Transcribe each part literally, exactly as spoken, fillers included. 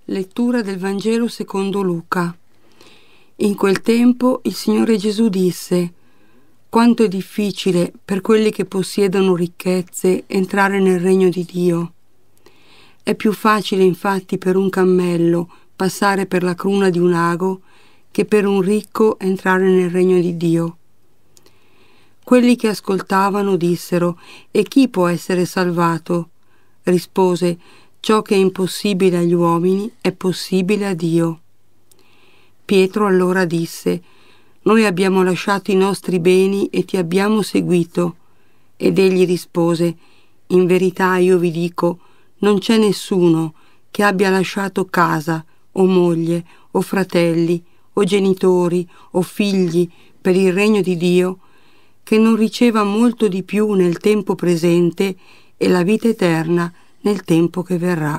Lettura del Vangelo secondo Luca. In quel tempo il Signore Gesù disse: quanto è difficile per quelli che possiedono ricchezze entrare nel regno di Dio. È più facile infatti per un cammello passare per la cruna di un ago che per un ricco entrare nel regno di Dio. Quelli che ascoltavano dissero: e chi può essere salvato? Rispose: ciò che è impossibile agli uomini è possibile a Dio. Pietro allora disse: noi abbiamo lasciato i nostri beni e ti abbiamo seguito. Ed egli rispose: in verità io vi dico, non c'è nessuno che abbia lasciato casa, o moglie, o fratelli, o genitori, o figli, per il regno di Dio, che non riceva molto di più nel tempo presente e la vita eterna nel tempo che verrà.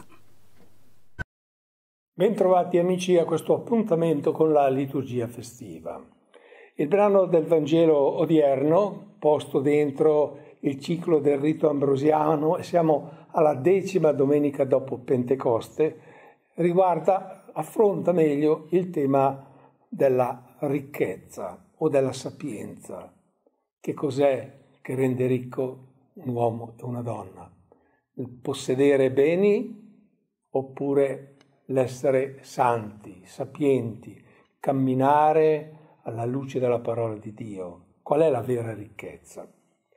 Bentrovati amici a questo appuntamento con la liturgia festiva. Il brano del Vangelo odierno, posto dentro il ciclo del rito ambrosiano, e siamo alla decima domenica dopo Pentecoste, riguarda, affronta meglio il tema della ricchezza o della sapienza. Che cos'è che rende ricco un uomo e una donna? Il possedere beni oppure l'essere santi, sapienti, camminare alla luce della parola di Dio? Qual è la vera ricchezza?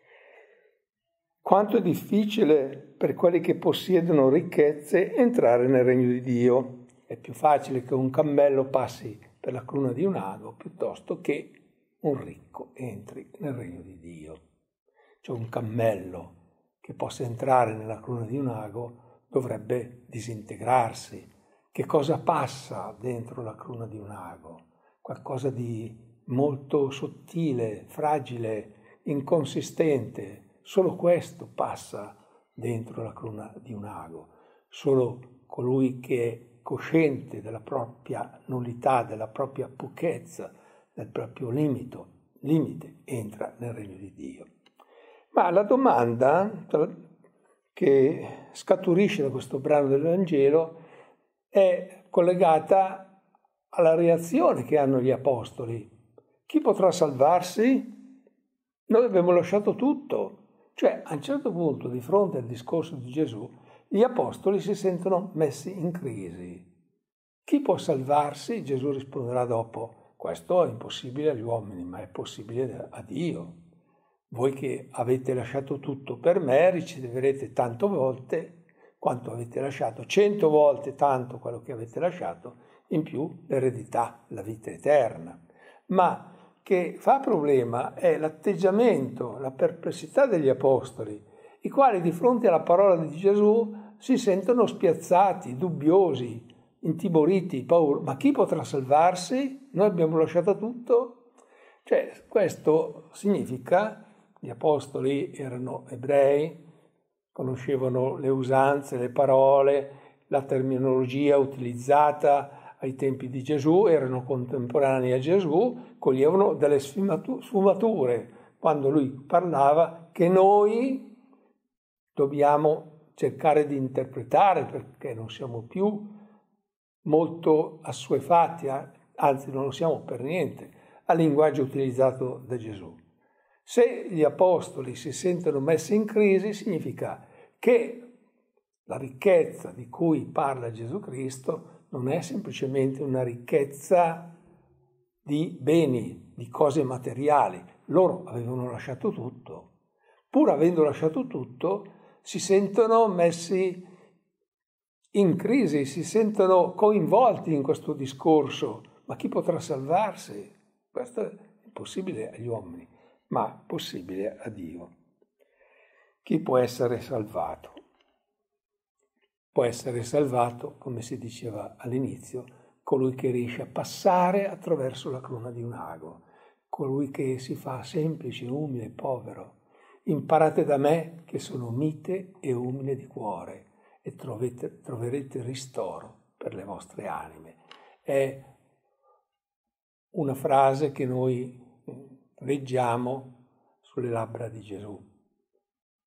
Quanto è difficile per quelli che possiedono ricchezze entrare nel regno di Dio. È più facile che un cammello passi per la cruna di un ago piuttosto che un ricco entri nel regno di Dio. Cioè un cammello che possa entrare nella cruna di un ago dovrebbe disintegrarsi. Che cosa passa dentro la cruna di un ago? Qualcosa di molto sottile, fragile, inconsistente. Solo questo passa dentro la cruna di un ago. Solo colui che è cosciente della propria nullità, della propria pochezza, del proprio limite, limite entra nel regno di Dio. Ma la domanda che scaturisce da questo brano del Vangelo è collegata alla reazione che hanno gli apostoli. Chi potrà salvarsi? Noi abbiamo lasciato tutto. Cioè, a un certo punto, di fronte al discorso di Gesù, gli apostoli si sentono messi in crisi. Chi può salvarsi? Gesù risponderà dopo: questo è impossibile agli uomini, ma è possibile a Dio. Voi che avete lasciato tutto per me, riceverete tante volte quanto avete lasciato, cento volte tanto quello che avete lasciato, in più l'eredità, la vita eterna. Ma che fa problema è l'atteggiamento, la perplessità degli apostoli, i quali di fronte alla parola di Gesù si sentono spiazzati, dubbiosi, intimoriti, paura. Ma chi potrà salvarsi? Noi abbiamo lasciato tutto? Cioè, questo significa, gli apostoli erano ebrei, conoscevano le usanze, le parole, la terminologia utilizzata ai tempi di Gesù, erano contemporanei a Gesù, coglievano delle sfumature quando lui parlava che noi dobbiamo cercare di interpretare, perché non siamo più molto assuefatti, anzi non lo siamo per niente, al linguaggio utilizzato da Gesù. Se gli apostoli si sentono messi in crisi, significa che la ricchezza di cui parla Gesù Cristo non è semplicemente una ricchezza di beni, di cose materiali. Loro avevano lasciato tutto. Pur avendo lasciato tutto, si sentono messi in crisi, si sentono coinvolti in questo discorso. Ma chi potrà salvarsi? Questo è impossibile agli uomini, ma possibile a Dio. Chi può essere salvato? Può essere salvato, come si diceva all'inizio, colui che riesce a passare attraverso la cruna di un ago, colui che si fa semplice, umile e povero. Imparate da me che sono mite e umile di cuore e trovete, troverete ristoro per le vostre anime. È una frase che noi leggiamo sulle labbra di Gesù.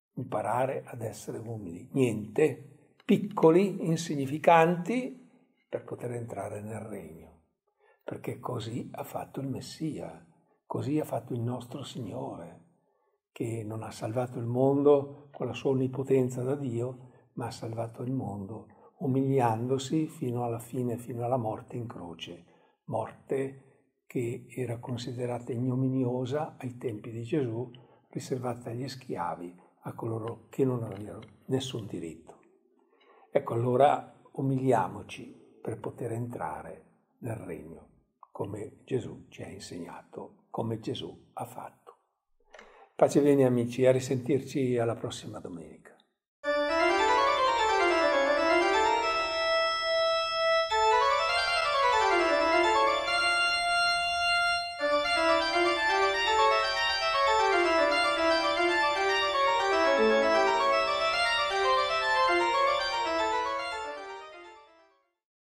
Imparare ad essere umili. Niente, piccoli, insignificanti, per poter entrare nel regno, perché così ha fatto il Messia, così ha fatto il nostro Signore, che non ha salvato il mondo con la sua onnipotenza da Dio, ma ha salvato il mondo umiliandosi fino alla fine, fino alla morte in croce, morte che era considerata ignominiosa ai tempi di Gesù, riservata agli schiavi, a coloro che non avevano nessun diritto. Ecco, allora umiliamoci per poter entrare nel regno, come Gesù ci ha insegnato, come Gesù ha fatto. Pace bene amici, a risentirci alla prossima domenica.